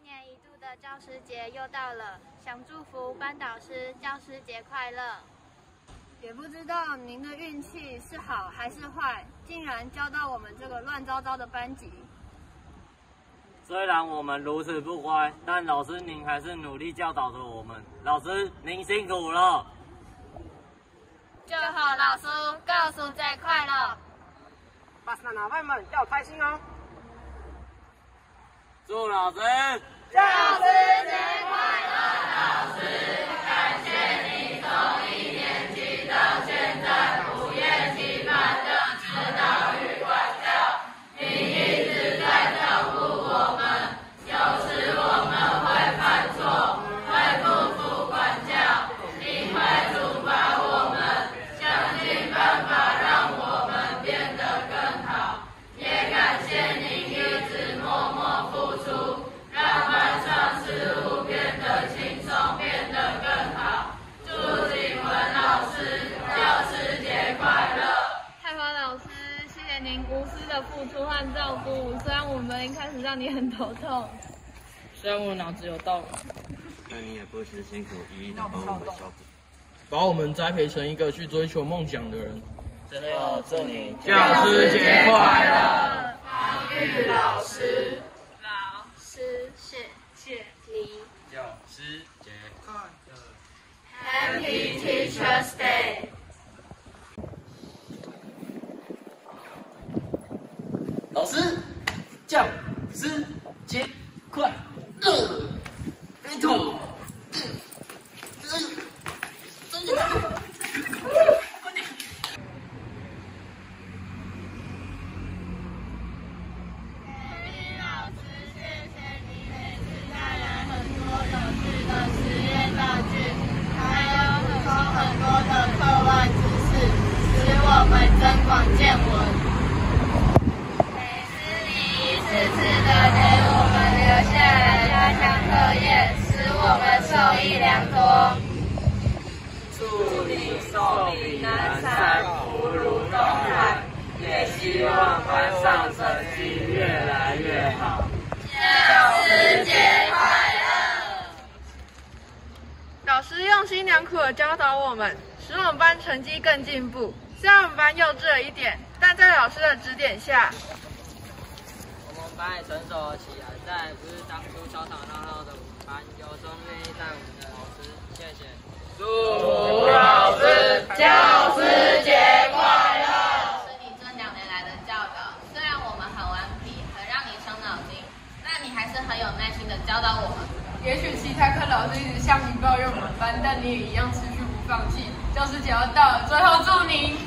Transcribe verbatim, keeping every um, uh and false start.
年一度的教师节又到了，想祝福班导师教师节快乐。 也不知道您的运气是好还是坏，竟然教到我们这个乱糟糟的班级。 虽然我们如此不乖，但老师您还是努力教导着我们。老师您辛苦了。 祝贺老师教师节快乐！ 巴士老板们要开心哦！ 祝老师教师节快乐！老师，感谢你从一年级到现在不厌其烦的指导与管教，你一直在照顾我们，有时我们会犯错，会不服管教，你会处罚我们，想尽办法让我们变得更好，也感谢您一直默默付出。让班上事务变得轻松，变得更好。祝景文老师教师节快乐！ 泰华老师，谢谢您无私的付出和照顾。虽然我们一开始让你很头痛， 虽然我脑子有道理， 但你也不辞辛苦，一一的帮我们消苦， 把我们栽培成一个去追求梦想的人。 真的要祝你教师节快乐！ 唐玉老师， 老师谢谢你。 教师节快乐 Happy Teachers Day！ 老师，教师节快乐！没错。 我们增广见闻，每次你一次次的给我们留下来加强课业，使我们受益良多。 祝你寿比南山，福如东海，也希望班上成绩越来越好。 教师节快乐！ 老师用心良苦的教导我们，使我们班成绩更进步。虽然我们班幼稚了一点，但在老师的指点下， 我们班也成熟了起来。再也不是当初吵吵闹闹的我们班，有忠愿意带我们的老师，谢谢。 祝老师教师节快乐！ 是你这两年来的教导，虽然我们很顽皮，很让你伤脑筋，但你还是很有耐心的教导我们。 也许其他科老师一直向你抱怨我们班，但你也一样持续不放弃。教师节要到了，最后祝您